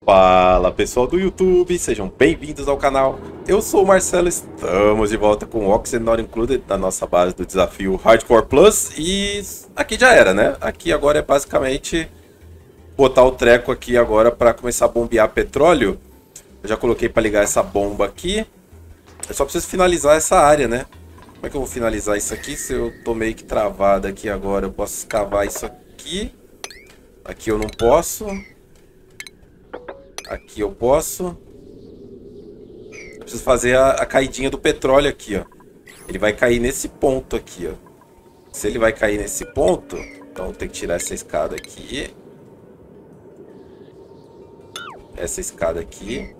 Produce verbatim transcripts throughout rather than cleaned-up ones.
Fala pessoal do YouTube, sejam bem-vindos ao canal. Eu sou o Marcelo, estamos de volta com o Oxen Not Included da nossa base do desafio Hardcore Plus. E aqui já era, né? Aqui agora é basicamente botar o treco aqui agora para começar a bombear petróleo. Eu já coloquei para ligar essa bomba aqui. Eu só preciso finalizar essa área, né? Como é que eu vou finalizar isso aqui? Se eu tô meio que travado aqui agora, eu posso escavar isso aqui. Aqui eu não posso. Aqui eu posso. Eu preciso fazer a, a caidinha do petróleo aqui, ó. Ele vai cair nesse ponto aqui, ó. Se ele vai cair nesse ponto, então tem que tirar essa escada aqui. Essa escada aqui.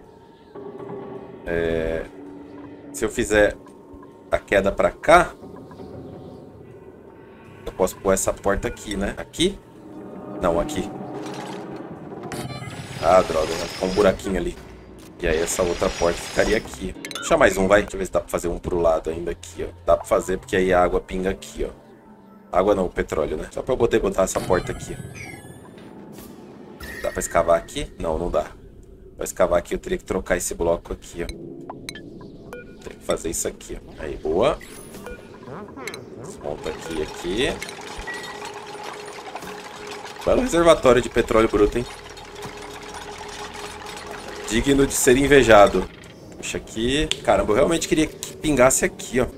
É... Se eu fizer a queda pra cá, eu posso pôr essa porta aqui, né? Aqui? Não, aqui. Ah, droga, vai ficar um buraquinho ali. E aí essa outra porta ficaria aqui. Deixa mais um, vai. Deixa eu ver se dá pra fazer um pro lado ainda aqui, ó. Dá pra fazer porque aí a água pinga aqui, ó. Água não, o petróleo, né? Só pra eu poder botar essa porta aqui. Dá pra escavar aqui? Não, não dá. Pra escavar aqui eu teria que trocar esse bloco aqui, ó. Tem que fazer isso aqui, ó. Aí, boa. Desmonta aqui, aqui. Belo reservatório de petróleo bruto, hein? Digno de ser invejado. Puxa aqui. Caramba, eu realmente queria que pingasse aqui, ó.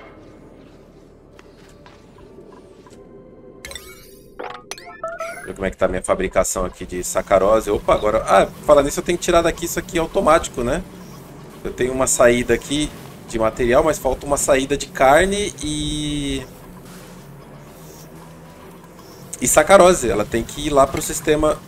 Ver como é que tá a minha fabricação aqui de sacarose. Opa, agora... Ah, falar nisso eu tenho que tirar daqui isso aqui automático, né? Eu tenho uma saída aqui de material, mas falta uma saída de carne e... E sacarose. Ela tem que ir lá pro sistema...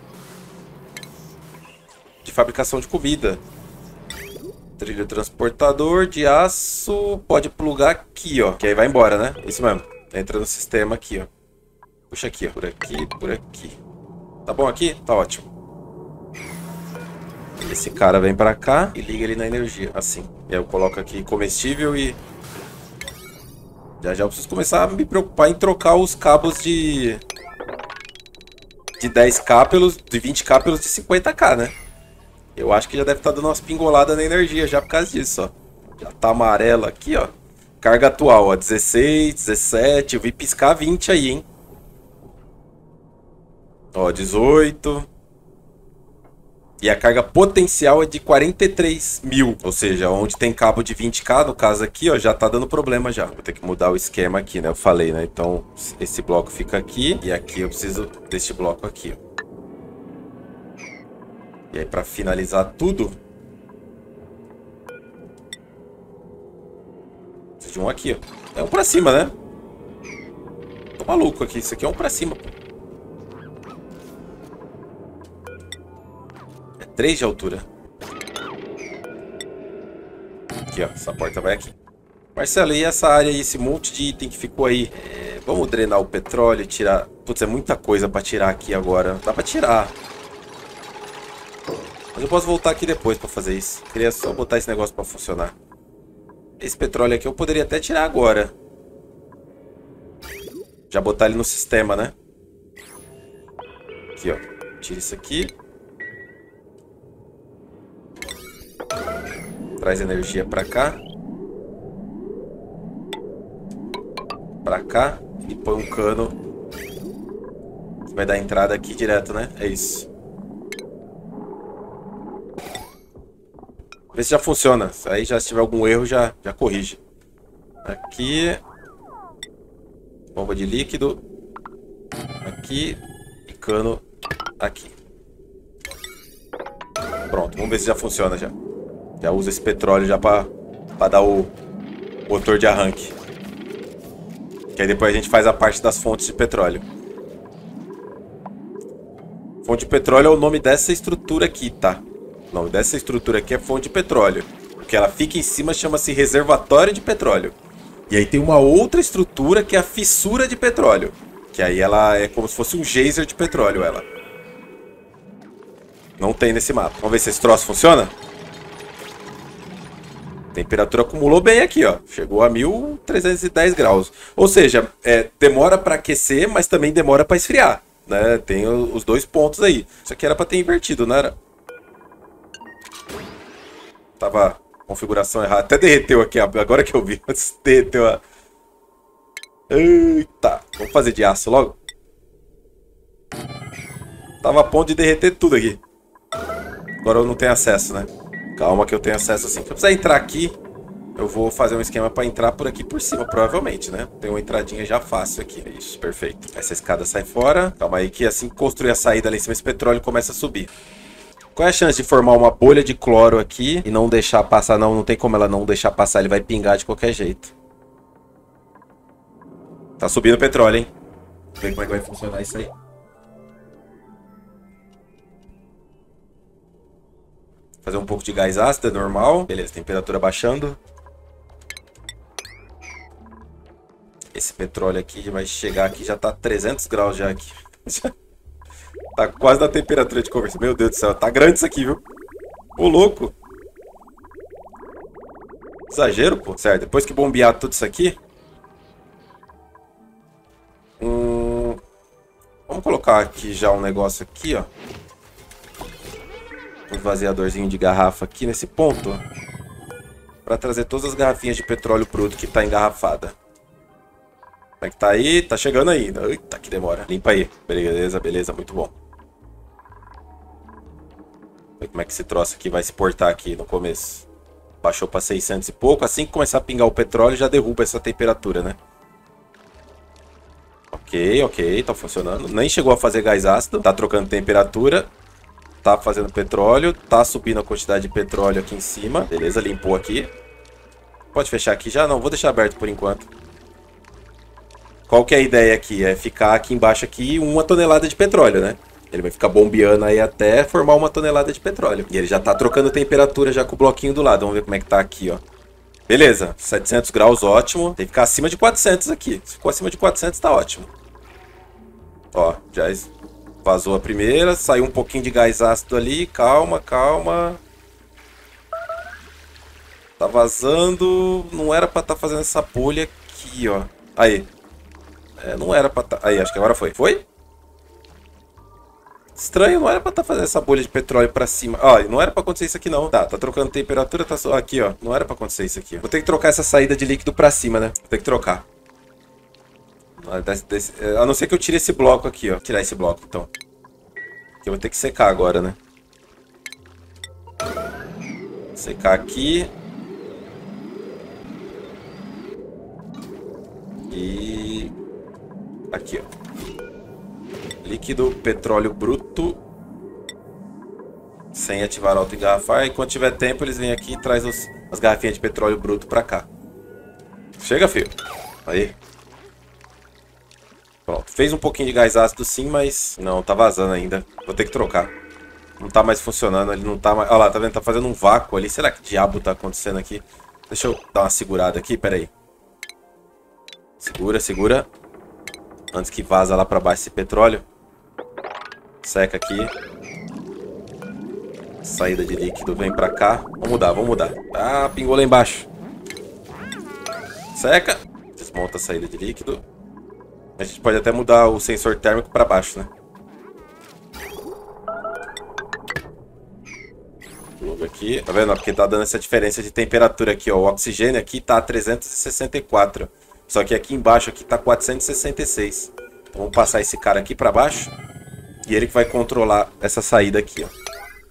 de fabricação de comida. Trilho transportador de aço. Pode plugar aqui, ó. Que aí vai embora, né? Isso mesmo. Entra no sistema aqui, ó. Puxa aqui, ó. Por aqui, por aqui. Tá bom aqui? Tá ótimo. Esse cara vem pra cá e liga ele na energia. Assim. E aí eu coloco aqui comestível e... Já já eu preciso começar a me preocupar em trocar os cabos de... De dez K pelos... De vinte K pelos de cinquenta K, né? Eu acho que já deve estar dando umas pingoladas na energia já por causa disso, ó. Já tá amarelo aqui, ó. Carga atual, ó. dezesseis, dezessete. Eu vi piscar vinte aí, hein. Ó, dezoito. E a carga potencial é de quarenta e três mil. Ou seja, onde tem cabo de vinte K, no caso aqui, ó, já tá dando problema já. Vou ter que mudar o esquema aqui, né? Eu falei, né? Então, esse bloco fica aqui. E aqui eu preciso deste bloco aqui, ó. E aí, pra finalizar tudo... Preciso de um aqui, ó. É um pra cima, né? Tô maluco aqui. Isso aqui é um pra cima, pô. É três de altura. Aqui, ó. Essa porta vai aqui. Marcelo, e essa área aí, esse monte de item que ficou aí? É, vamos drenar o petróleo e tirar... Putz, é muita coisa pra tirar aqui agora. Dá pra tirar. Mas eu posso voltar aqui depois pra fazer isso. Queria só botar esse negócio pra funcionar. Esse petróleo aqui eu poderia até tirar agora. Já botar ele no sistema, né? Aqui, ó. Tira isso aqui. Traz energia pra cá. Pra cá. E põe um cano. Que vai dar entrada aqui direto, né? É isso. Vê se já funciona. Aí já se tiver algum erro, já, já corrige. Aqui. Bomba de líquido. Aqui. E cano aqui. Pronto, vamos ver se já funciona já. Já usa esse petróleo já para para dar o motor de arranque. Que aí depois a gente faz a parte das fontes de petróleo. Fonte de petróleo é o nome dessa estrutura aqui, tá? O nome dessa estrutura aqui é fonte de petróleo. O que ela fica em cima chama-se reservatório de petróleo. E aí tem uma outra estrutura que é a fissura de petróleo. Que aí ela é como se fosse um geyser de petróleo, ela. Não tem nesse mapa. Vamos ver se esse troço funciona? A temperatura acumulou bem aqui, ó. Chegou a mil trezentos e dez graus. Ou seja, é, demora para aquecer, mas também demora para esfriar. né? Tem os dois pontos aí. Isso aqui era pra ter invertido, não era? Tava configuração errada. Até derreteu aqui, agora que eu vi. Derreteu a... Eita, vamos fazer de aço logo. Tava a ponto de derreter tudo aqui. Agora eu não tenho acesso, né? Calma que eu tenho acesso assim. Se eu precisar entrar aqui, eu vou fazer um esquema pra entrar por aqui por cima, provavelmente, né? Tem uma entradinha já fácil aqui. Isso, perfeito. Essa escada sai fora. Calma aí que assim que construir a saída lá em cima, esse petróleo começa a subir. Qual é a chance de formar uma bolha de cloro aqui e não deixar passar? Não, não tem como ela não deixar passar, ele vai pingar de qualquer jeito. Tá subindo o petróleo, hein? Vamos ver como é que vai funcionar isso aí. Fazer um pouco de gás ácido, é normal. Beleza, temperatura baixando. Esse petróleo aqui vai chegar aqui, já tá trezentos graus já aqui. Tá quase na temperatura de conversão. Meu Deus do céu, tá grande isso aqui, viu? Ô, louco. Exagero, pô. Certo, depois que bombear tudo isso aqui... Hum, vamos colocar aqui já um negócio aqui, ó. Um esvaziadorzinho de garrafa aqui nesse ponto. Pra trazer todas as garrafinhas de petróleo bruto que tá engarrafada. Como é que tá aí? Tá chegando ainda. Eita, que demora. Limpa aí. Beleza, beleza, muito bom. Ver como é que esse troço aqui vai se portar aqui no começo. Baixou pra seiscentos e pouco. Assim que começar a pingar o petróleo, já derruba essa temperatura, né? Ok, ok, tá funcionando. Nem chegou a fazer gás ácido. Tá trocando temperatura. Tá fazendo petróleo. Tá subindo a quantidade de petróleo aqui em cima. Beleza, limpou aqui. Pode fechar aqui já? Não, vou deixar aberto por enquanto. Qual que é a ideia aqui? É ficar aqui embaixo aqui uma tonelada de petróleo, né? Ele vai ficar bombeando aí até formar uma tonelada de petróleo. E ele já tá trocando temperatura já com o bloquinho do lado. Vamos ver como é que tá aqui, ó. Beleza, setecentos graus, ótimo. Tem que ficar acima de quatrocentos aqui. Se ficou acima de quatrocentos, tá ótimo. Ó, já vazou a primeira. Saiu um pouquinho de gás ácido ali. Calma, calma. Tá vazando. Não era pra estar tá fazendo essa bolha aqui, ó. Aí. É, não era pra tá... Aí, acho que agora foi. Foi? Estranho, não era pra estar tá fazendo essa bolha de petróleo pra cima. Ó, não era pra acontecer isso aqui não. Tá, tá trocando temperatura, tá... Aqui, ó. Não era pra acontecer isso aqui. Vou ter que trocar essa saída de líquido pra cima, né? Vou ter que trocar. A não ser que eu tire esse bloco aqui, ó. Vou tirar esse bloco, então. Que eu vou ter que secar agora, né? Secar aqui. E... Aqui, ó. Líquido, petróleo bruto. Sem ativar auto-engarrafar. E quando tiver tempo, eles vêm aqui e trazem os, as garrafinhas de petróleo bruto pra cá. Chega, filho. Aí. Pronto. Fez um pouquinho de gás ácido sim, mas... Não, tá vazando ainda. Vou ter que trocar. Não tá mais funcionando. Ele não tá mais... Olha lá, tá vendo? Tá fazendo um vácuo ali. Será que diabo tá acontecendo aqui? Deixa eu dar uma segurada aqui. Pera aí. Segura, segura. Antes que vaza lá pra baixo esse petróleo. Seca aqui. Saída de líquido vem pra cá. Vamos mudar, vamos mudar. Ah, pingou lá embaixo. Seca. Desmonta a saída de líquido. A gente pode até mudar o sensor térmico pra baixo, né? Plug aqui. Tá vendo? Porque tá dando essa diferença de temperatura aqui, ó. O oxigênio aqui tá a trezentos e sessenta e quatro. Só que aqui embaixo aqui tá quatrocentos e sessenta e seis. Então vamos passar esse cara aqui pra baixo. E ele que vai controlar essa saída aqui, ó.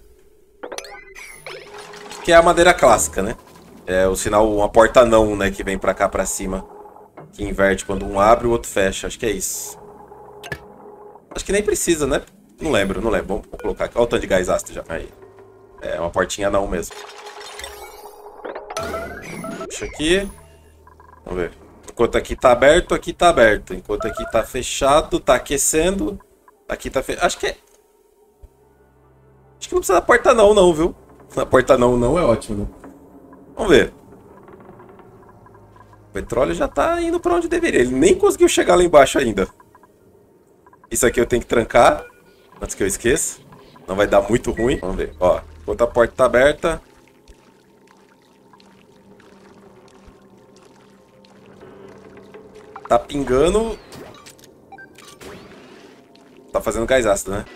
Que é a madeira clássica, né? É o sinal, uma porta não, né? Que vem pra cá pra cima. Que inverte quando um abre, o outro fecha. Acho que é isso. Acho que nem precisa, né? Não lembro, não lembro. Vamos colocar aqui. Olha o tanto de gás ácido já. Aí. É uma portinha não mesmo. Puxa aqui. Vamos ver. Enquanto aqui tá aberto, aqui tá aberto. Enquanto aqui tá fechado, tá aquecendo. Aqui tá fechado. Acho que é... Acho que não precisa da porta não, não, viu? A porta não, não é ótimo, né? Vamos ver. O petróleo já tá indo pra onde deveria. Ele nem conseguiu chegar lá embaixo ainda. Isso aqui eu tenho que trancar. Antes que eu esqueça. Não vai dar muito ruim. Vamos ver. Ó, enquanto a porta tá aberta... Tá pingando. tá fazendo gás ácido, né?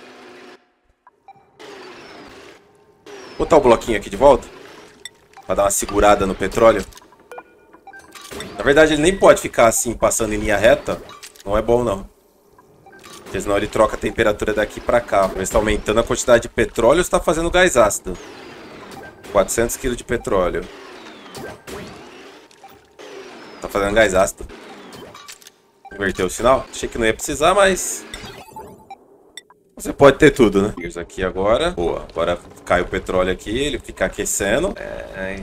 Vou botar o bloquinho aqui de volta. Pra dar uma segurada no petróleo. Na verdade, ele nem pode ficar assim, passando em linha reta. Não é bom, não. Porque senão ele troca a temperatura daqui pra cá. Ele está aumentando a quantidade de petróleo ou está fazendo gás ácido? quatrocentos quilos de petróleo. Tá fazendo gás ácido. Inverteu o sinal? Achei que não ia precisar, mas... Você pode ter tudo, né? Isso aqui agora. Boa. Agora cai o petróleo aqui, ele fica aquecendo. É...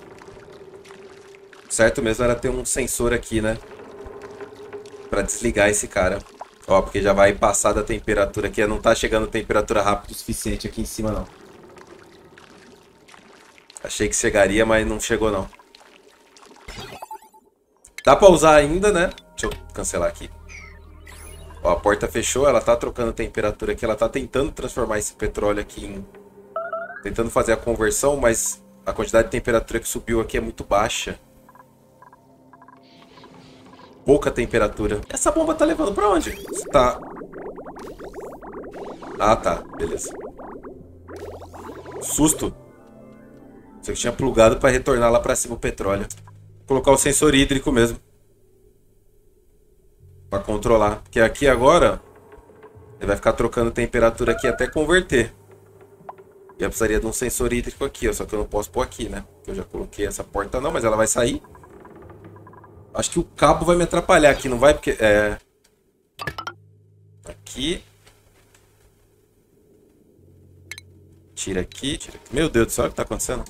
Certo mesmo era ter um sensor aqui, né? Pra desligar esse cara. Ó, porque já vai passar da temperatura aqui. Não tá chegando temperatura rápida o suficiente aqui em cima, não. Achei que chegaria, mas não chegou, não. Dá pra usar ainda, né? Deixa eu cancelar aqui. Ó, a porta fechou, ela tá trocando temperatura aqui. Ela tá tentando transformar esse petróleo aqui em... Tentando fazer a conversão, mas a quantidade de temperatura que subiu aqui é muito baixa. Pouca temperatura. Essa bomba tá levando pra onde? Tá... Ah, tá. Beleza. Susto. Você que tinha plugado pra retornar lá pra cima o petróleo. Vou colocar o sensor hídrico mesmo. Pra controlar. Porque aqui agora... Ele vai ficar trocando temperatura aqui até converter. E eu precisaria de um sensor hídrico aqui, ó. Só que eu não posso pôr aqui, né? Eu já coloquei essa porta não, mas ela vai sair. Acho que o cabo vai me atrapalhar aqui, não vai? Porque é... Aqui. Tira aqui, tira aqui. Meu Deus do céu, o que tá acontecendo?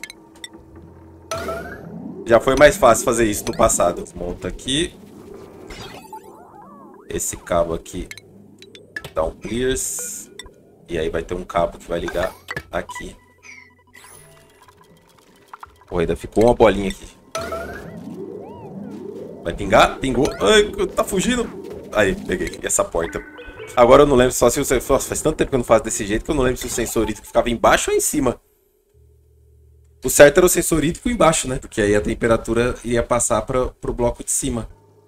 Já foi mais fácil fazer isso no passado. Monta aqui. Esse cabo aqui dá um clears. E aí vai ter um cabo que vai ligar aqui. Pô, ainda ficou uma bolinha aqui. Vai pingar? Pingou. Ai, tá fugindo. Aí, peguei essa porta. Agora eu não lembro só se o sensor... Nossa, faz tanto tempo que eu não faço desse jeito que eu não lembro se o sensor hídrico ficava embaixo ou em cima. O certo era o sensor hídrico embaixo, né? Porque aí a temperatura ia passar para pro bloco de cima.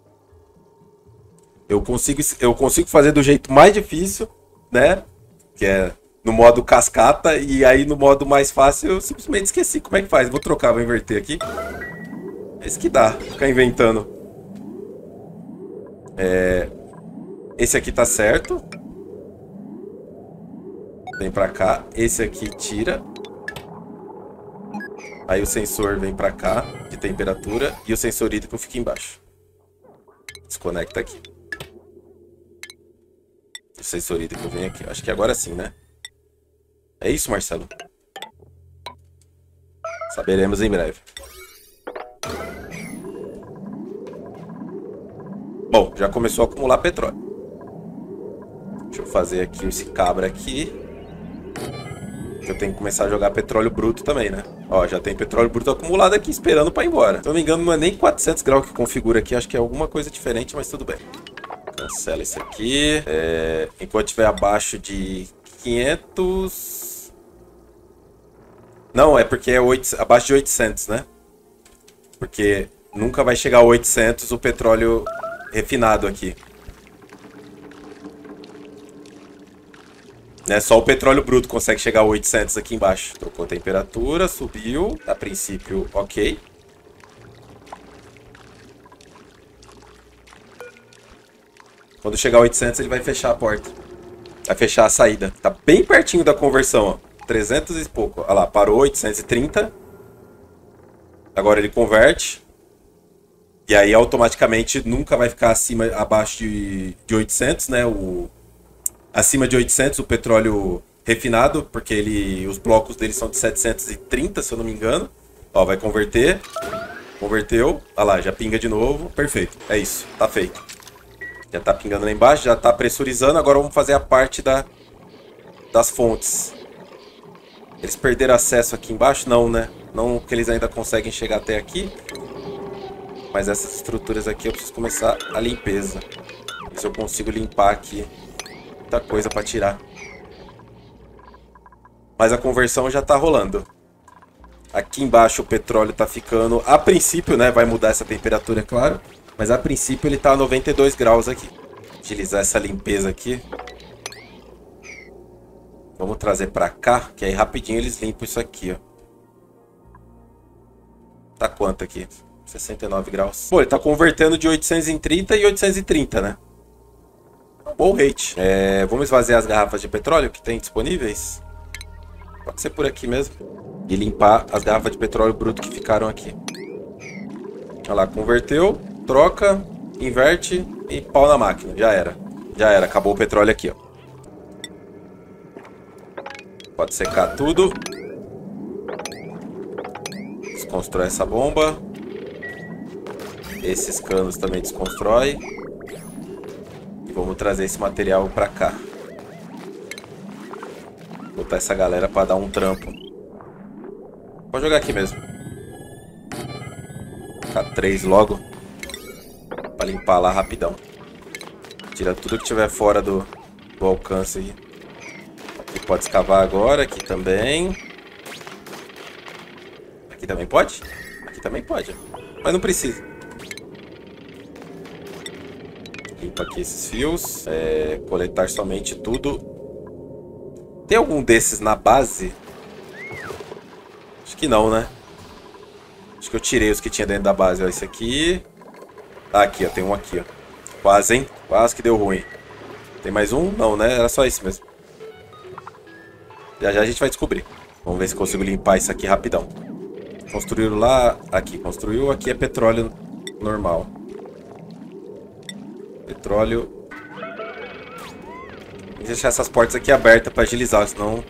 Eu consigo, eu consigo fazer do jeito mais difícil, né? Que é no modo cascata. E aí no modo mais fácil eu simplesmente esqueci como é que faz. Vou trocar, vou inverter aqui. É isso que dá, ficar inventando. É... Esse aqui tá certo. Vem pra cá. Esse aqui tira. Aí o sensor vem pra cá, de temperatura. E o sensor hídrico fica embaixo. Desconecta aqui. O sensor hídrico vem aqui. Acho que agora sim, né? É isso, Marcelo? Saberemos em breve. Bom, já começou a acumular petróleo. Deixa eu fazer aqui esse cabra aqui. Eu tenho que começar a jogar petróleo bruto também, né? Ó, já tem petróleo bruto acumulado aqui esperando pra ir embora. Se não me engano, não é nem quatrocentos graus que configura aqui. Acho que é alguma coisa diferente, mas tudo bem. Cancela isso aqui. É... Enquanto estiver abaixo de quinhentos... Não, é porque é oito... abaixo de oitocentos, né? Porque nunca vai chegar a oitocentos o petróleo refinado aqui. Né? Só o petróleo bruto consegue chegar a oitocentos aqui embaixo. Trocou a temperatura, subiu. A princípio, ok. Quando chegar a oitocentos, ele vai fechar a porta. Vai fechar a saída. Tá bem pertinho da conversão, ó. trezentos e pouco. Olha lá, parou oitocentos e trinta. Agora ele converte. E aí automaticamente nunca vai ficar acima, abaixo de, de oitocentos, né? O, acima de oitocentos o petróleo refinado, porque ele, os blocos dele são de setecentos e trinta, se eu não me engano. Ó, vai converter. Converteu. Olha lá, já pinga de novo. Perfeito. É isso. Tá feito. Já tá pingando lá embaixo, já tá pressurizando. Agora vamos fazer a parte da, das fontes. Eles perderam acesso aqui embaixo? Não, né? Não que eles ainda conseguem chegar até aqui. Mas essas estruturas aqui eu preciso começar a limpeza. Se eu consigo limpar aqui. Muita coisa para tirar. Mas a conversão já tá rolando. Aqui embaixo o petróleo tá ficando... A princípio, né? Vai mudar essa temperatura, é claro. Mas a princípio ele tá a noventa e dois graus aqui. Utilizar essa limpeza aqui. Vamos trazer pra cá, que aí rapidinho eles limpam isso aqui, ó. Tá quanto aqui? sessenta e nove graus. Pô, ele tá convertendo de oitocentos e trinta e oitocentos e trinta, né? Bom rate. É, vamos esvaziar as garrafas de petróleo que tem disponíveis. Pode ser por aqui mesmo. E limpar as garrafas de petróleo bruto que ficaram aqui. Olha lá, converteu, troca, inverte e pau na máquina. Já era. Já era. Acabou o petróleo aqui, ó. Pode secar tudo. Desconstrói essa bomba. Esses canos também desconstrói. E vamos trazer esse material pra cá. Botar essa galera pra dar um trampo. Pode jogar aqui mesmo. Ficar três logo. Pra limpar lá rapidão. Tira tudo que tiver fora do, do alcance aí. Aqui pode escavar agora. Aqui também. Aqui também pode? Aqui também pode. Mas não precisa. Limpa aqui esses fios. É, coletar somente tudo. Tem algum desses na base? Acho que não, né? Acho que eu tirei os que tinha dentro da base. Ó, esse aqui. Ah, aqui, ó. Tem um aqui, ó. Quase, hein? Quase que deu ruim. Tem mais um? Não, né? Era só esse mesmo. Já já a gente vai descobrir. Vamos ver se consigo limpar isso aqui rapidão. Construíram lá. Aqui, construiu. Aqui é petróleo normal. Petróleo. Tem que deixar essas portas aqui abertas para agilizar, senão...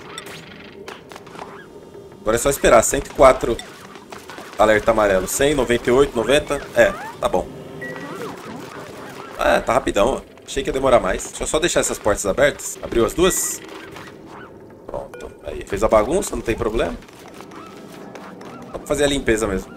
Agora é só esperar. cento e quatro alerta amarelo. cem, noventa e oito, noventa. É, tá bom. Ah, tá rapidão. Achei que ia demorar mais. Deixa eu só deixar essas portas abertas. Abriu as duas. Pronto. Aí, fez a bagunça, não tem problema. Só pra fazer a limpeza mesmo.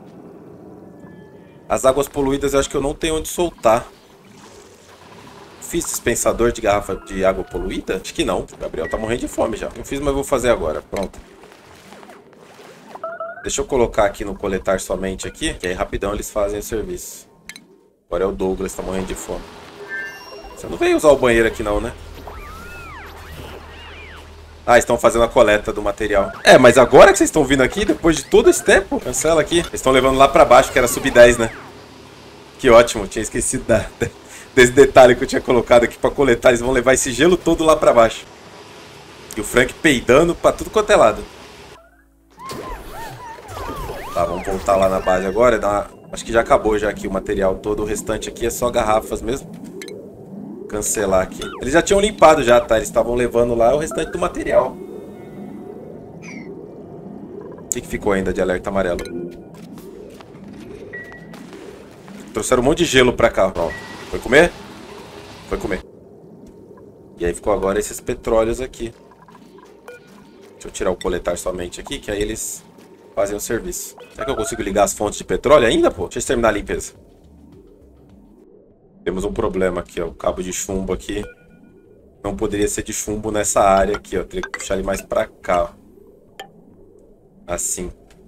As águas poluídas eu acho que eu não tenho onde soltar. Fiz dispensador de garrafa de água poluída? Acho que não. O Gabriel tá morrendo de fome já. Não fiz, mas vou fazer agora. Pronto. Deixa eu colocar aqui no coletar somente aqui, que aí rapidão eles fazem o serviço. Agora é o Douglas, tá morrendo de fome. Você não veio usar o banheiro aqui não, né? Ah, estão fazendo a coleta do material. É, mas agora que vocês estão vindo aqui, depois de todo esse tempo, cancela aqui. Eles estão levando lá pra baixo, que era sub dez, né? Que ótimo, tinha esquecido da... desse detalhe que eu tinha colocado aqui pra coletar. Eles vão levar esse gelo todo lá pra baixo. E o Frank peidando pra tudo quanto é lado. Tá, vamos voltar lá na base agora. Dar uma... Acho que já acabou já aqui o material todo. O restante aqui é só garrafas mesmo. Cancelar aqui. Eles já tinham limpado já, tá? Eles estavam levando lá o restante do material. O que, que ficou ainda de alerta amarelo? Trouxeram um monte de gelo pra cá. Ó. Foi comer? Foi comer. E aí ficou agora esses petróleos aqui. Deixa eu tirar o coletar somente aqui, que aí eles fazem o serviço. Será que eu consigo ligar as fontes de petróleo ainda, pô? Deixa eu terminar a limpeza. Temos um problema aqui, ó. O cabo de chumbo aqui. Não poderia ser de chumbo nessa área aqui, ó. Teria que puxar ele mais pra cá, ó. Assim.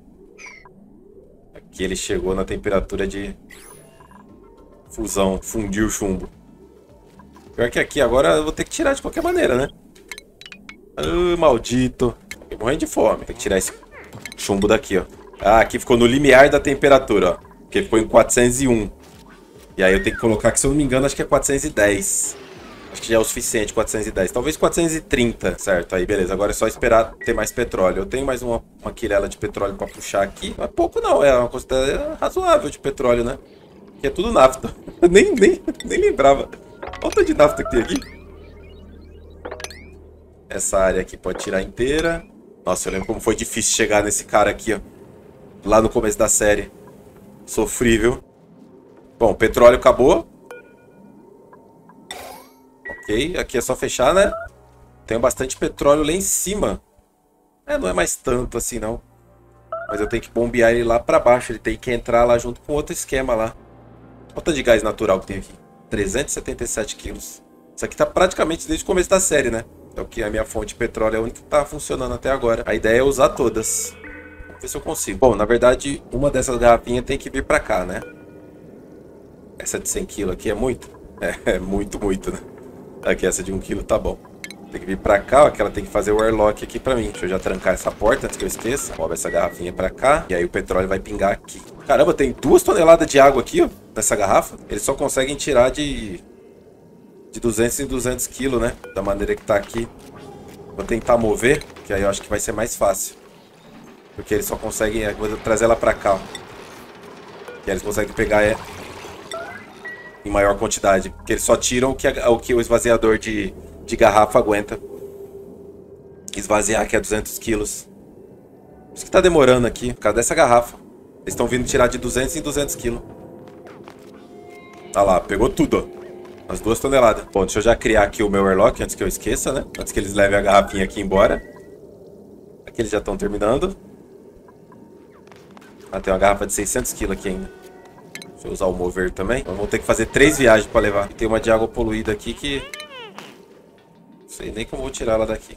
Aqui ele chegou na temperatura de... fusão, fundiu o chumbo. Pior que aqui agora eu vou ter que tirar de qualquer maneira, né? Ah, maldito. Tô morrendo de fome. Tem que tirar esse chumbo daqui, ó. Ah, aqui ficou no limiar da temperatura, ó. Porque ficou em quatrocentos e um. E aí eu tenho que colocar aqui, se eu não me engano, acho que é quatrocentos e dez. Acho que já é o suficiente, quatrocentos e dez. Talvez quatrocentos e trinta, certo? Aí, beleza. Agora é só esperar ter mais petróleo. Eu tenho mais uma, uma quirela de petróleo pra puxar aqui. Não é pouco, não. É uma quantidade razoável de petróleo, né? Que é tudo nafta. Eu nem, nem, nem lembrava. Olha o tanto de nafta que tem aqui. Essa área aqui pode tirar inteira. Nossa, eu lembro como foi difícil chegar nesse cara aqui, ó. Lá no começo da série. Sofrível. Bom, o petróleo acabou. Ok, aqui é só fechar, né? Tem bastante petróleo lá em cima. É, não é mais tanto assim, não. Mas eu tenho que bombear ele lá pra baixo. Ele tem que entrar lá junto com outro esquema lá. Olha o tanto de gás natural que tem aqui. trezentos e setenta e sete quilos. Isso aqui tá praticamente desde o começo da série, né? Então que a minha fonte de petróleo é a única que tá funcionando até agora. A ideia é usar todas. Vamos ver se eu consigo. Bom, na verdade, uma dessas garrafinhas tem que vir pra cá, né? Essa de cem quilos aqui é muito? É, é muito, muito, né? Aqui, essa de um quilo tá bom. Tem que vir pra cá, ó, que ela tem que fazer o airlock aqui pra mim. Deixa eu já trancar essa porta antes que eu esqueça. Move essa garrafinha pra cá. E aí o petróleo vai pingar aqui. Caramba, tem duas toneladas de água aqui, ó, nessa garrafa. Eles só conseguem tirar de... de duzentos em duzentos quilos, né? Da maneira que tá aqui. Vou tentar mover, que aí eu acho que vai ser mais fácil. Porque eles só conseguem... Vou trazer ela pra cá, ó. E aí eles conseguem pegar é, em maior quantidade. Porque eles só tiram o que, a, o, que o esvaziador de, de garrafa aguenta. Esvaziar, que é duzentos quilos. Por isso que tá demorando aqui, por causa dessa garrafa. Eles estão vindo tirar de duzentos em duzentos quilos. Olha lá, pegou tudo, ó. As duas toneladas. Bom, deixa eu já criar aqui o meu airlock antes que eu esqueça, né? Antes que eles levem a garrafinha aqui embora. Aqui eles já estão terminando. Ah, tem uma garrafa de seiscentos quilos aqui ainda. Deixa eu usar o mover também. Então, vou ter que fazer três viagens para levar. E tem uma de água poluída aqui que... Não sei nem como eu vou tirar ela daqui.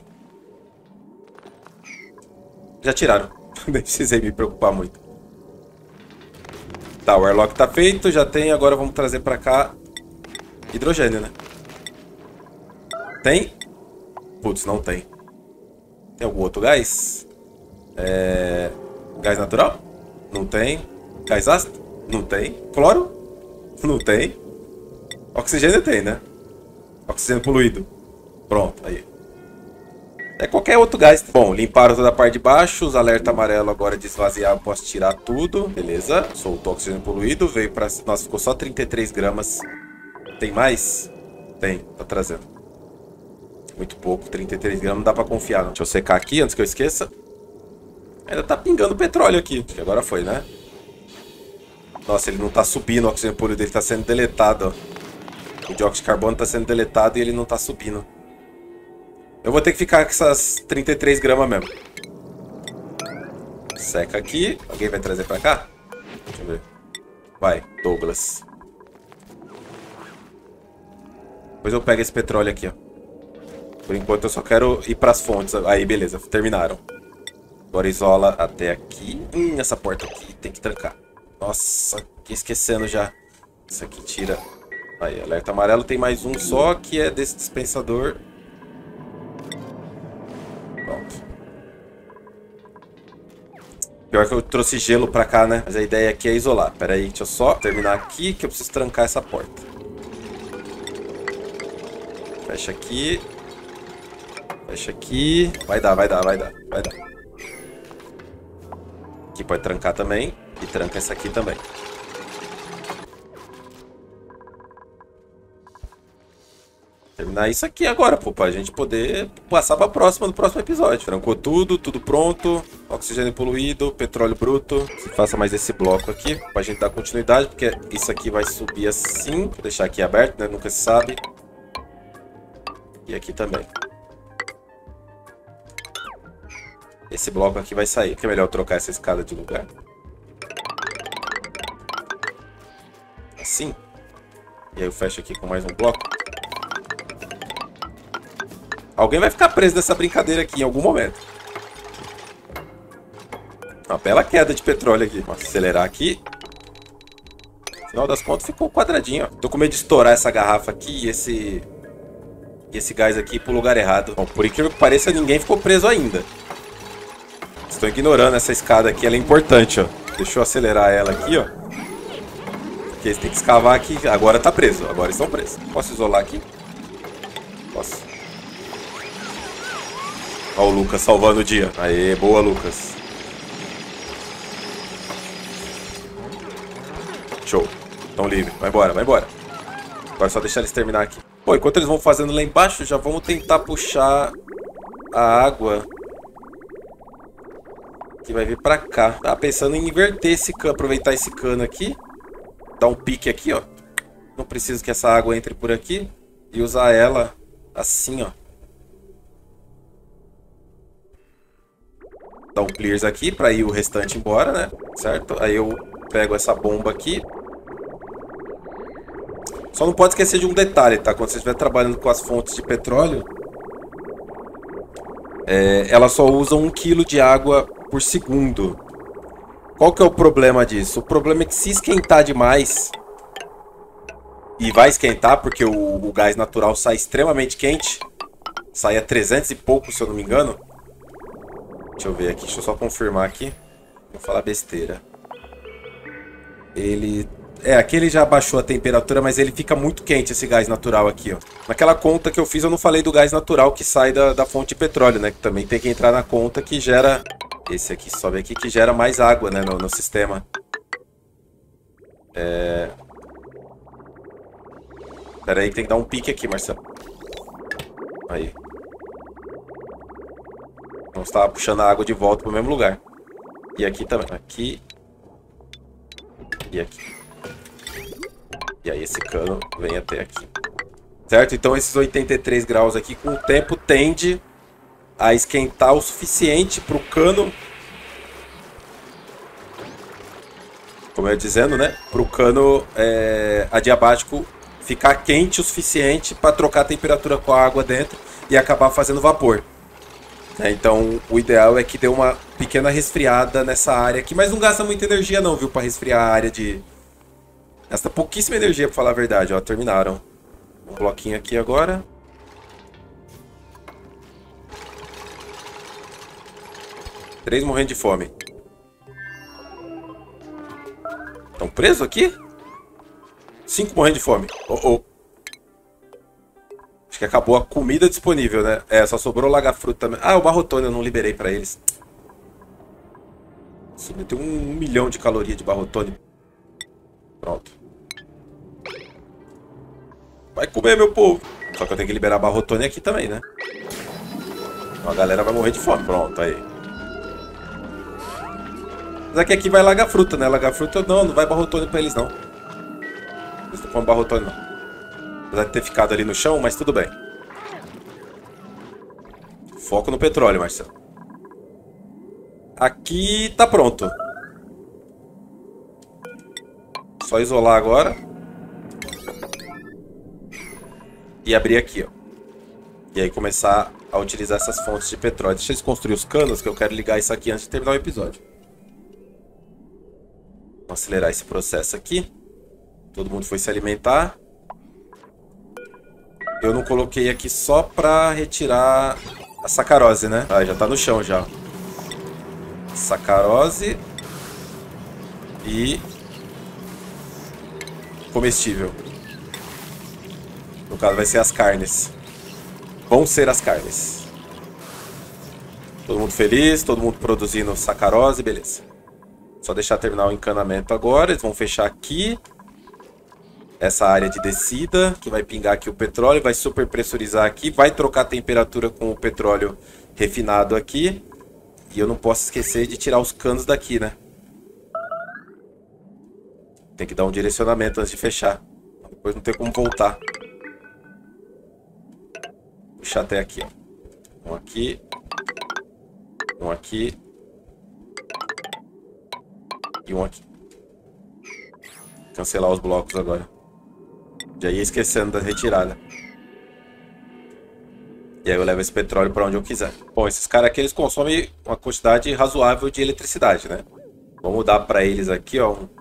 Já tiraram. Nem precisei me preocupar muito. Tá, o airlock tá feito. Já tem. Agora vamos trazer para cá... hidrogênio, né? Tem? Putz, não tem. Tem algum outro gás? É... Gás natural? Não tem. Gás ácido? Não tem. Cloro? Não tem. Oxigênio tem, né? Oxigênio poluído. Pronto, aí. É qualquer outro gás. Bom, limparam toda a parte de baixo. Os alerta amarelo agora de esvaziar. Eu posso tirar tudo. Beleza. Soltou o oxigênio poluído. Veio pra... Nossa, ficou só trinta e três gramas. Tem mais? Tem, tá trazendo. Muito pouco, trinta e três gramas, não dá pra confiar não. Deixa eu secar aqui antes que eu esqueça. Ainda tá pingando petróleo aqui. Acho que agora foi, né? Nossa, ele não tá subindo, o oxigênio poluído dele tá sendo deletado, ó. O dióxido de carbono tá sendo deletado e ele não tá subindo. Eu vou ter que ficar com essas trinta e três gramas mesmo. Seca aqui. Alguém vai trazer pra cá? Deixa eu ver. Vai, Douglas. Depois eu pego esse petróleo aqui, ó. Por enquanto eu só quero ir pras fontes. Aí, beleza, terminaram. Agora isola até aqui. Hum, essa porta aqui tem que trancar. Nossa, fiquei esquecendo já. Isso aqui tira. Aí, alerta amarelo. Tem mais um só que é desse dispensador. Pronto. Pior que eu trouxe gelo pra cá, né? Mas a ideia aqui é isolar. Pera aí, deixa eu só terminar aqui que eu preciso trancar essa porta. Fecha aqui. Fecha aqui. Vai dar, vai dar, vai dar. Vai dar. Aqui pode trancar também. E tranca essa aqui também. Terminar isso aqui agora, pô. Pra gente poder passar pra próxima, no próximo episódio. Trancou tudo, tudo pronto. Oxigênio poluído, petróleo bruto. Faça mais esse bloco aqui pra gente dar continuidade. Porque isso aqui vai subir assim. Vou deixar aqui aberto, né? Nunca se sabe. E aqui também. Esse bloco aqui vai sair. Que é melhor trocar essa escada de lugar. Assim. E aí eu fecho aqui com mais um bloco. Alguém vai ficar preso nessa brincadeira aqui em algum momento. Uma bela queda de petróleo aqui. Vamos acelerar aqui. No final das contas ficou quadradinho, ó. Tô com medo de estourar essa garrafa aqui e esse... E esse gás aqui pro lugar errado. Bom, por incrível que pareça, ninguém ficou preso ainda. Estou ignorando essa escada aqui, ela é importante, ó. Deixa eu acelerar ela aqui, ó. Porque eles têm que escavar aqui. Agora tá preso, agora estão presos. Posso isolar aqui? Posso. Ó o Lucas salvando o dia. Aê, boa, Lucas. Show. Estão livres. Vai embora, vai embora. Agora é só deixar eles terminar aqui. Bom, enquanto eles vão fazendo lá embaixo, já vamos tentar puxar a água que vai vir pra cá. Tava pensando em inverter esse cano, aproveitar esse cano aqui. Dar um pique aqui, ó. Não preciso que essa água entre por aqui. E usar ela assim, ó. Dar um clears aqui pra ir o restante embora, né? Certo? Aí eu pego essa bomba aqui. Só não pode esquecer de um detalhe, tá? Quando você estiver trabalhando com as fontes de petróleo, é, ela só usa um quilo de água por segundo. Qual que é o problema disso? O problema é que se esquentar demais, e vai esquentar porque o, o gás natural sai extremamente quente, sai a trezentos e pouco, se eu não me engano. Deixa eu ver aqui, deixa eu só confirmar aqui. Vou falar besteira. Ele... É, aqui ele já baixou a temperatura, mas ele fica muito quente, esse gás natural aqui, ó. Naquela conta que eu fiz, eu não falei do gás natural que sai da, da fonte de petróleo, né? Que também tem que entrar na conta que gera... Esse aqui, sobe aqui, que gera mais água, né, no, no sistema. É... Pera aí, tem que dar um pique aqui, Marcelo. Aí. Então você tava puxando a água de volta pro mesmo lugar. E aqui também. Aqui. E aqui. E aí esse cano vem até aqui. Certo? Então esses oitenta e três graus aqui, com o tempo, tende a esquentar o suficiente para o cano... Como eu ia dizendo, né? Para o cano é, adiabático ficar quente o suficiente para trocar a temperatura com a água dentro e acabar fazendo vapor. É, então o ideal é que dê uma pequena resfriada nessa área aqui, mas não gasta muita energia não, viu? Para resfriar a área de... Gasta pouquíssima energia, para falar a verdade. Ó, terminaram. Um bloquinho aqui agora. Três morrendo de fome. Estão presos aqui? Cinco morrendo de fome. Oh, oh. Acho que acabou a comida disponível, né? É, só sobrou o lagarfruto também. Ah, o barrotone eu não liberei pra eles. Tem um, um milhão de calorias de barrotone. Pronto. Vai comer, meu povo. Só que eu tenho que liberar barrotone aqui também, né? Então a galera vai morrer de fome. Pronto, aí. Mas aqui, aqui vai lagarfruta, né? Lagarfruta não, não vai barrotone pra eles, não. Eles não comem barrotone, não. Apesar de ter ficado ali no chão, mas tudo bem. Foco no petróleo, Marcelo. Aqui tá pronto. Só isolar agora. E abrir aqui, ó. E aí começar a utilizar essas fontes de petróleo. Deixa eles construir os canos, que eu quero ligar isso aqui antes de terminar o episódio. Vamos acelerar esse processo aqui. Todo mundo foi se alimentar. Eu não coloquei aqui só pra retirar a sacarose, né? Ah, já tá no chão já. Sacarose. E... comestível. No caso vai ser as carnes. Vão ser as carnes. Todo mundo feliz, todo mundo produzindo sacarose, beleza. Só deixar terminar o encanamento agora. Eles vão fechar aqui essa área de descida, que vai pingar aqui o petróleo, vai superpressurizar aqui, vai trocar a temperatura com o petróleo refinado aqui. E eu não posso esquecer de tirar os canos daqui, né? Tem que dar um direcionamento antes de fechar. Depois não tem como voltar. Puxar até aqui, ó. Um aqui. Um aqui. E um aqui. Cancelar os blocos agora. Já ia esquecendo da retirada. E aí eu levo esse petróleo para onde eu quiser. Bom, esses caras aqui, eles consomem uma quantidade razoável de eletricidade, né? Vamos dar para eles aqui, ó. Um...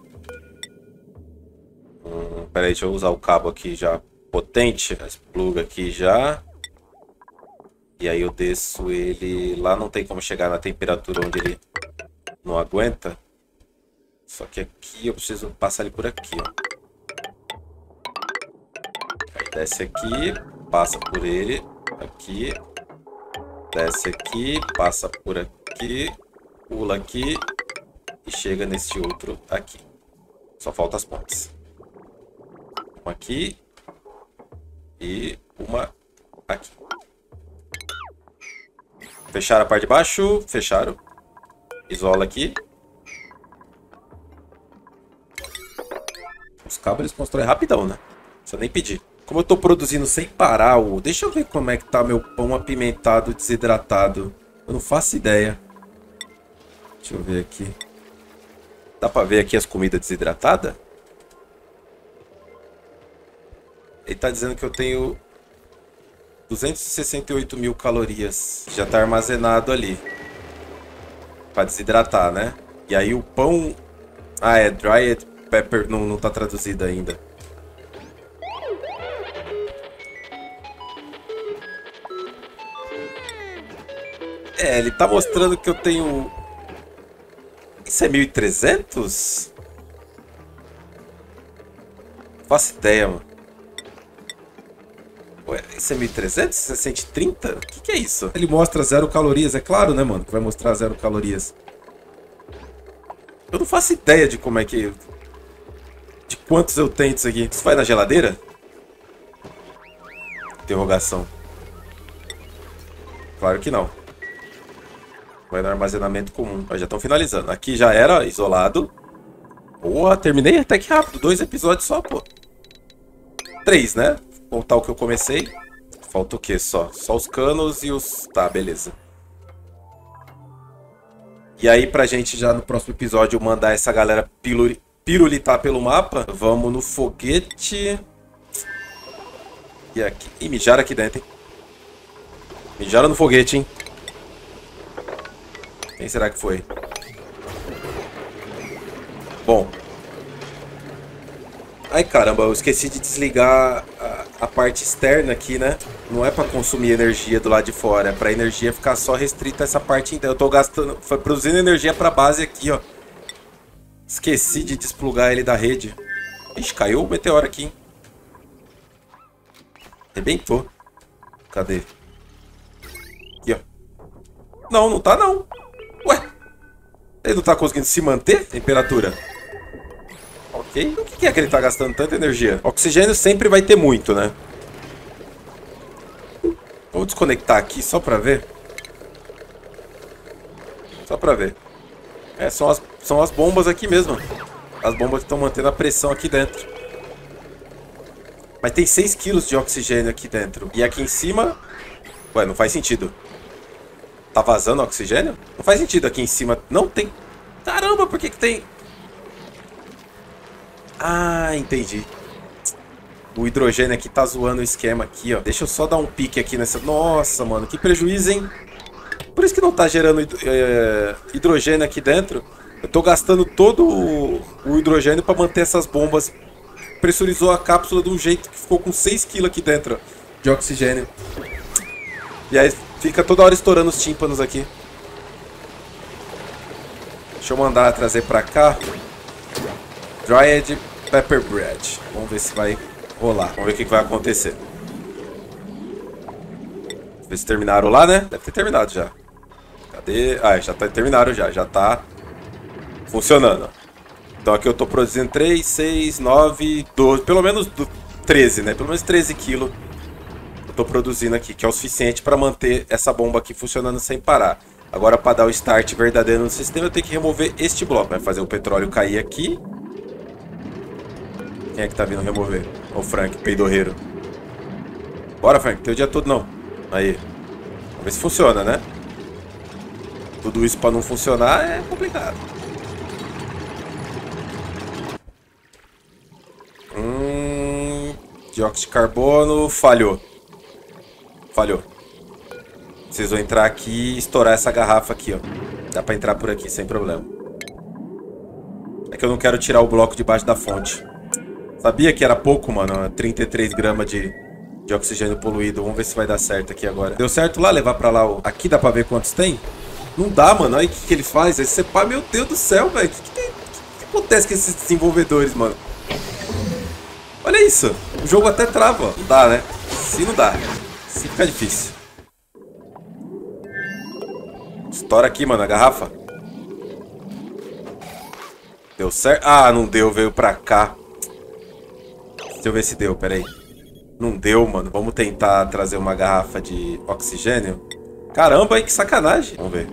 Um... Pera aí, deixa eu usar o cabo aqui já potente. Esse plug aqui já. E aí eu desço ele... Lá não tem como chegar na temperatura onde ele não aguenta. Só que aqui eu preciso passar ele por aqui, ó. Desce aqui, passa por ele, aqui, desce aqui, passa por aqui, pula aqui e chega nesse outro aqui. Só falta as pontes. Uma aqui e uma aqui. Fecharam a parte de baixo, fecharam. Isola aqui. Os cabos eles constroem rapidão, né? Não precisa nem pedir. Como eu tô produzindo sem parar, o... deixa eu ver como é que tá meu pão apimentado desidratado. Eu não faço ideia. Deixa eu ver aqui. Dá pra ver aqui as comidas desidratadas? Ele tá dizendo que eu tenho duzentos e sessenta e oito mil calorias. Já tá armazenado ali. Pra desidratar, né? E aí o pão... Ah, é dried pepper, não, não tá traduzido ainda. É, ele tá mostrando que eu tenho... Isso é mil e trezentos? Faço ideia, mano. Ué, isso é mil e trezentos? Isso é cento e trinta? O que que é isso? Ele mostra zero calorias, é claro, né, mano? Que vai mostrar zero calorias. Eu não faço ideia de como é que... De quantos eu tenho disso aqui. Isso vai na geladeira? Interrogação. Claro que não. Vai no armazenamento comum. Ó, já estão finalizando. Aqui já era isolado. Boa, terminei até que rápido. Dois episódios só, pô. Três, né? Contar o que eu comecei. Falta o quê só? Só os canos e os... Tá, beleza. E aí, pra gente já no próximo episódio mandar essa galera piluri... pirulitar pelo mapa, vamos no foguete. E aqui. Ih, mijaram aqui dentro, hein? Mijaram no foguete, hein? Quem será que foi? Bom. Ai, caramba, eu esqueci de desligar a, a parte externa aqui, né? Não é pra consumir energia do lado de fora, é pra energia ficar só restrita a essa parte inteira. Eu tô gastando, foi produzindo energia pra base aqui, ó. Esqueci de desplugar ele da rede. Ixi, caiu o meteoro aqui, hein? Arrebentou. Cadê? Aqui, ó. Não, não tá não. Ué? Ele não tá conseguindo se manter? Temperatura. Ok. O que é que ele tá gastando tanta energia? Oxigênio sempre vai ter muito, né? Vou desconectar aqui só pra ver. Só pra ver. É, são as, são as bombas aqui mesmo. As bombas que estão mantendo a pressão aqui dentro. Mas tem seis quilos de oxigênio aqui dentro. E aqui em cima... Ué, não faz sentido. Tá vazando oxigênio? Não faz sentido aqui em cima. Não tem... Caramba, por que que tem... Ah, entendi. O hidrogênio aqui tá zoando o esquema aqui, ó. Deixa eu só dar um pique aqui nessa... Nossa, mano, que prejuízo, hein? Por isso que não tá gerando é, hidrogênio aqui dentro. Eu tô gastando todo o, o hidrogênio pra manter essas bombas. Pressurizou a cápsula de um jeito que ficou com seis quilos aqui dentro, ó, de oxigênio. E aí fica toda hora estourando os tímpanos aqui. Deixa eu mandar trazer pra cá. Dried Pepper Bread. Vamos ver se vai rolar. Vamos ver o que vai acontecer. Ver se terminaram lá, né? Deve ter terminado já. Cadê? Ah, já tá, terminaram já. Já tá funcionando. Então aqui eu tô produzindo três, seis, nove, doze. Pelo menos treze, né? Pelo menos treze quilos eu tô produzindo aqui. Que é o suficiente para manter essa bomba aqui funcionando sem parar. Agora, para dar o start verdadeiro no sistema, eu tenho que remover este bloco. Vai fazer o petróleo cair aqui. Quem é que tá vindo remover? O Frank, peidorreiro. Bora, Frank. Tem o dia todo, não. Aí. Vamos ver se funciona, né? Tudo isso para não funcionar é complicado. Hum... Dióxido de carbono... Falhou. Falhou. Preciso entrar aqui e estourar essa garrafa aqui, ó. Dá pra entrar por aqui, sem problema. É que eu não quero tirar o bloco debaixo da fonte. Sabia que era pouco, mano? trinta e três gramas de... de oxigênio poluído. Vamos ver se vai dar certo aqui agora. Deu certo lá? Levar pra lá o... Aqui dá pra ver quantos tem? Não dá, mano. Aí o que, que ele faz? Aí você pá, meu Deus do céu, velho. O que, que, tem... que, que acontece com esses desenvolvedores, mano? Olha isso. O jogo até trava. Não dá, né? Se não dá. Se fica difícil. Estoura aqui, mano, a garrafa. Deu certo? Ah, não deu. Veio pra cá. Deixa eu ver se deu, peraí. Não deu, mano. Vamos tentar trazer uma garrafa de oxigênio. Caramba, hein? Que sacanagem. Vamos ver.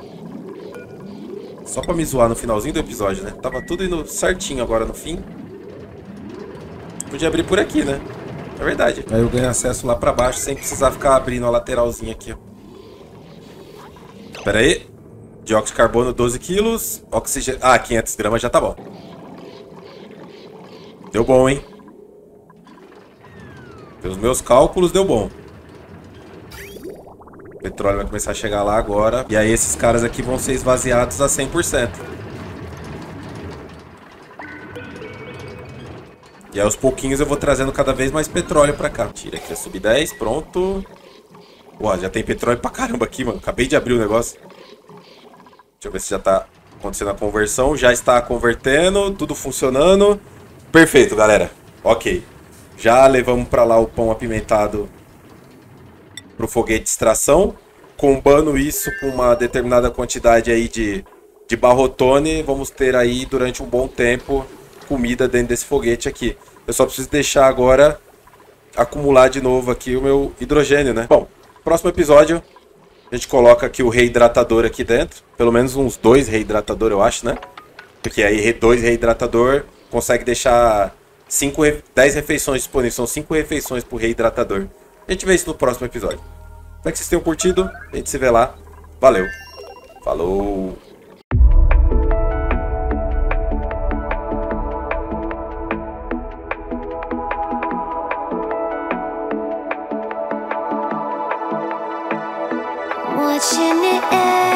Só pra me zoar no finalzinho do episódio, né? Tava tudo indo certinho agora no fim. Podia abrir por aqui, né? É verdade. Aí eu ganho acesso lá pra baixo sem precisar ficar abrindo a lateralzinha aqui, ó. Pera aí. Dióxido de carbono, doze quilos. Oxigênio... Ah, quinhentos gramas já tá bom. Deu bom, hein? Pelos meus cálculos, deu bom. O petróleo vai começar a chegar lá agora. E aí esses caras aqui vão ser esvaziados a cem por cento. E aí aos pouquinhos eu vou trazendo cada vez mais petróleo pra cá. Tira aqui a sub dez, pronto. Pô, já tem petróleo pra caramba aqui, mano. Acabei de abrir o negócio. Deixa eu ver se já tá acontecendo a conversão. Já está convertendo, tudo funcionando. Perfeito, galera. Ok. Já levamos pra lá o pão apimentado pro foguete de extração. Combando isso com uma determinada quantidade aí de, de barrotone, vamos ter aí durante um bom tempo comida dentro desse foguete aqui. Eu só preciso deixar agora acumular de novo aqui o meu hidrogênio, né? Bom, próximo episódio a gente coloca aqui o reidratador aqui dentro. Pelo menos uns dois reidratador, eu acho, né? Porque aí dois reidratador consegue deixar cinco, dez refeições disponíveis. São cinco refeições por reidratador. A gente vê isso no próximo episódio. Espero que vocês tenham curtido. A gente se vê lá. Valeu. Falou. Watching it end.